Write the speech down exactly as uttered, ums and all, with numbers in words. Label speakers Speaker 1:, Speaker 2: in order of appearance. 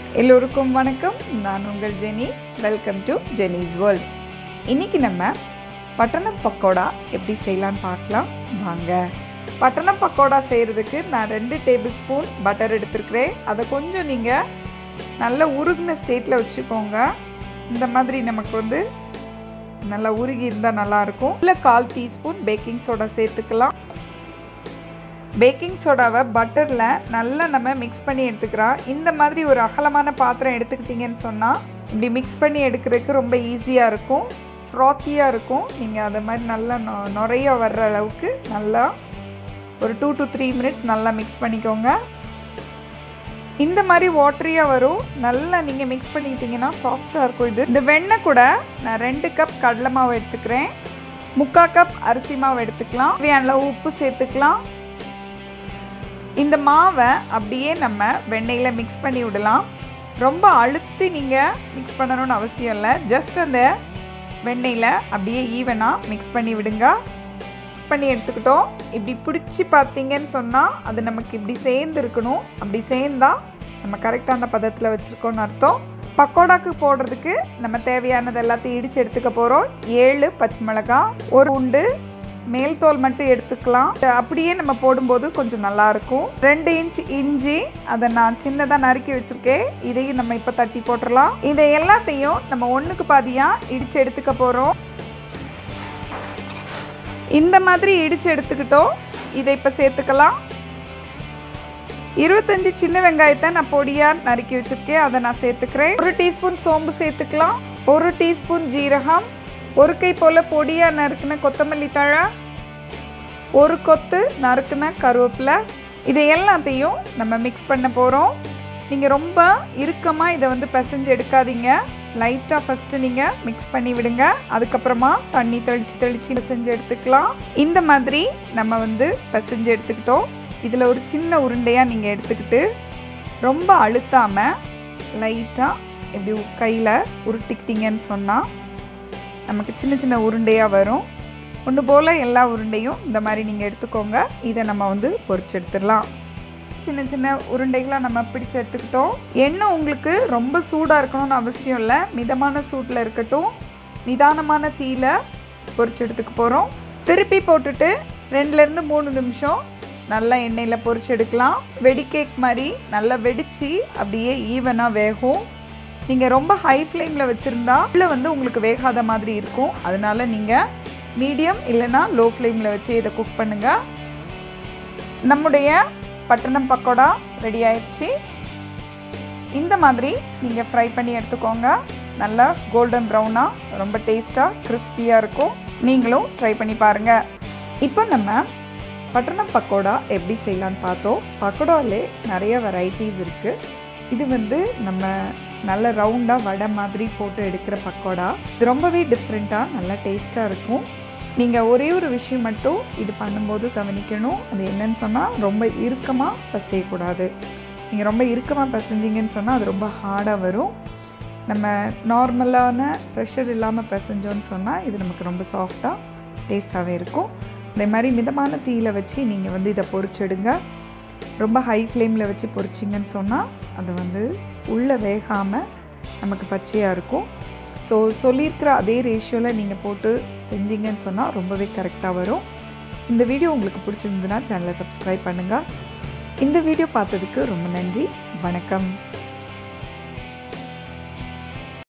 Speaker 1: எல்லோருக்கும் வணக்கம். நான் உங்கள் Jenny. Welcome to Jenny's world. இன்றைக்கி நம்ம பட்டணம் பக்கோடா எப்படி செய்யலான்னு பார்க்கலாம் வாங்க. பட்டணம் பக்கோடா செய்கிறதுக்கு நான் ரெண்டு டேபிள் ஸ்பூன் பட்டர் எடுத்துருக்கிறேன். அதை கொஞ்சம் நீங்கள் நல்லா உருகின ஸ்டேட்டில் வச்சுக்கோங்க. இந்த மாதிரி நமக்கு வந்து நல்லா உருகி இருந்தால் நல்லாயிருக்கும். இல்லை கால் டீஸ்பூன் பேக்கிங் சோடா சேர்த்துக்கலாம். பேக்கிங் சோடாவை பட்டரில் நல்லா நம்ம மிக்ஸ் பண்ணி எடுத்துக்கிறோம். இந்த மாதிரி ஒரு அகலமான பாத்திரம் எடுத்துக்கிட்டிங்கன்னு சொன்னால் இப்படி மிக்ஸ் பண்ணி எடுக்கிறதுக்கு ரொம்ப ஈஸியாக இருக்கும், ஃப்ராத்தியாக இருக்கும். நீங்கள் அதை மாதிரி நல்லா நொ நுறைய வர்ற அளவுக்கு நல்லா ஒரு டூ டு த்ரீ மினிட்ஸ் நல்லா மிக்ஸ் பண்ணிக்கோங்க. இந்த மாதிரி வாட்டரியாக வரும். நல்லா நீங்கள் மிக்ஸ் பண்ணிக்கிட்டிங்கன்னா சாஃப்டாக இருக்கும். இது இந்த வெண்ணெய் கூட நான் ரெண்டு கப் கடலை மாவு எடுத்துக்கிறேன். முக்கால் கப் அரிசி மாவு எடுத்துக்கலாம். தேவையான உப்பு சேர்த்துக்கலாம். இந்த மாவை அப்படியே நம்ம வெண்ணெயில் மிக்ஸ் பண்ணி விடலாம். ரொம்ப அழுத்தி நீங்கள் மிக்ஸ் பண்ணணும்னு அவசியம் இல்லை. ஜஸ்ட் அந்த வெண்ணெயில் அப்படியே ஈவனாக மிக்ஸ் பண்ணி விடுங்க. மிக்ஸ் பண்ணி எடுத்துக்கிட்டோம். இப்படி பிடிச்சி பார்த்தீங்கன்னு சொன்னால் அது நமக்கு இப்படி சேர்ந்து இருக்கணும். அப்படி சேர்ந்தால் நம்ம கரெக்டான பதத்தில் வச்சுருக்கோன்னு அர்த்தம். பக்கோடாக்கு போடுறதுக்கு நம்ம தேவையானது எல்லாத்தையும் இடித்து எடுத்துக்க போகிறோம். ஏழு பச்சை மிளகாய், ஒரு உண்டு மேல் தோல் மட்டும் எடுத்துக்கலாம். அப்படியே நம்ம போடும்போது கொஞ்சம் நல்லாயிருக்கும். ரெண்டு இன்ச் இஞ்சி, அதை நான் சின்னதாக நறுக்கி வச்சுருக்கேன். இதையும் நம்ம இப்போ தட்டி போட்டுடலாம். இதை எல்லாத்தையும் நம்ம ஒன்றுக்கு பாதியாக இடித்து எடுத்துக்க போகிறோம். இந்த மாதிரி இடித்து எடுத்துக்கிட்டோம். இதை இப்போ சேர்த்துக்கலாம். இருபத்தஞ்சி சின்ன வெங்காயத்தை நான் பொடியாக நறுக்கி வச்சுருக்கேன். அதை நான் சேர்த்துக்கிறேன். ஒரு டீஸ்பூன் சோம்பு சேர்த்துக்கலாம். ஒரு டீஸ்பூன் ஜீரகம், ஒரு கை போல் பொடியாக நறுக்குன கொத்தமல்லி தழை, ஒரு கொத்து நறுக்குன கருவேப்பிலை. இதை எல்லாத்தையும் நம்ம மிக்ஸ் பண்ண போகிறோம். நீங்கள் ரொம்ப இறுக்கமாக இதை வந்து பிசைஞ்சு எடுக்காதீங்க. லைட்டாக ஃபஸ்ட்டு நீங்கள் மிக்ஸ் பண்ணி விடுங்க. அதுக்கப்புறமா தண்ணி தெளித்து தெளித்து பிசைஞ்சு எடுத்துக்கலாம். இந்த மாதிரி நம்ம வந்து பிசைஞ்சு எடுத்துக்கிட்டோம். இதில் ஒரு சின்ன உருண்டையாக நீங்கள் எடுத்துக்கிட்டு ரொம்ப அழுத்தாமல் லைட்டாக இப்படி கையில் உருட்டிக்கிட்டிங்கன்னு சொன்னால் நமக்கு சின்ன சின்ன உருண்டையாக வரும். ஒன்று போல் எல்லா உருண்டையும் இந்த மாதிரி நீங்கள் எடுத்துக்கோங்க. இதை நம்ம வந்து பொரிச்சு எடுத்துடலாம். சின்ன சின்ன உருண்டைகளாக நம்ம பிடிச்சி எடுத்துக்கிட்டோம். எண்ணெய் உங்களுக்கு ரொம்ப சூடாக இருக்கணும்னு அவசியம் இல்லை. மிதமான சூட்டில் இருக்கட்டும். நிதானமான தீயில பொரிச்சு எடுத்துக்க போகிறோம். திருப்பி போட்டுட்டு ரெண்டுலேருந்து மூணு நிமிஷம் நல்லா எண்ணெயில் பொரிச்சு எடுக்கலாம். வெடி கேக் மாதிரி நல்லா வெடித்து அப்படியே ஈவனாக வேகும். நீங்கள் ரொம்ப ஹை ஃப்ளேமில் வச்சுருந்தா உள்ளே வந்து உங்களுக்கு வேகாத மாதிரி இருக்கும். அதனால் நீங்கள் மீடியம் இல்லைன்னா லோ ஃப்ளேமில் வச்சு இதை குக் பண்ணுங்கள். நம்முடைய பட்டணம் பக்கோடா ரெடி ஆயிடுச்சு. இந்த மாதிரி நீங்கள் ஃப்ரை பண்ணி எடுத்துக்கோங்க. நல்லா கோல்டன் ப்ரௌனாக ரொம்ப டேஸ்ட்டாக கிறிஸ்பியாக இருக்கும். நீங்களும் ட்ரை பண்ணி பாருங்கள். இப்போ நம்ம பட்டணம் பக்கோடா எப்படி செய்யலான்னு பார்த்தோம். பக்கோடாவிலே நிறைய வெரைட்டிஸ் இருக்குது. இது வந்து நம்ம நல்ல ரவுண்டாக வடை மாதிரி போட்டு எடுக்கிற பக்கோடா. இது ரொம்பவே டிஃப்ரெண்ட்டாக நல்லா டேஸ்ட்டாக இருக்கும். நீங்கள் ஒரே ஒரு விஷயம் மட்டும் இது பண்ணும்போது கவனிக்கணும். அது என்னன்னு சொன்னால் ரொம்ப இறுக்கமாக பசையக்கூடாது. நீங்கள் ரொம்ப இறுக்கமாக பசைஞ்சிங்கன்னு சொன்னால் அது ரொம்ப ஹார்டாக வரும். நம்ம நார்மலான ப்ரெஷர் இல்லாமல் பசைஞ்சோன்னு சொன்னால் இது நமக்கு ரொம்ப சாஃப்டாக டேஸ்ட்டாகவே இருக்கும். அதே மாதிரி மிதமான தீயில் வச்சு நீங்கள் வந்து இதை பொரிச்செடுங்க. ரொம்ப ஹை ஃப்ளேமில் வச்சு பொரிச்சிங்கன்னு சொன்னால் அது வந்து உள்ளே வேகாமல் நமக்கு பச்சையாக இருக்கும். ஸோ சொல்லியிருக்கிற அதே ரேஷியோவில் நீங்கள் போட்டு செஞ்சீங்கன்னு சொன்னால் ரொம்பவே கரெக்டாக வரும். இந்த வீடியோ உங்களுக்கு பிடிச்சிருந்ததுன்னா சேனலை சப்ஸ்கிரைப் பண்ணுங்கள். இந்த வீடியோ பார்த்ததுக்கு ரொம்ப நன்றி. வணக்கம்.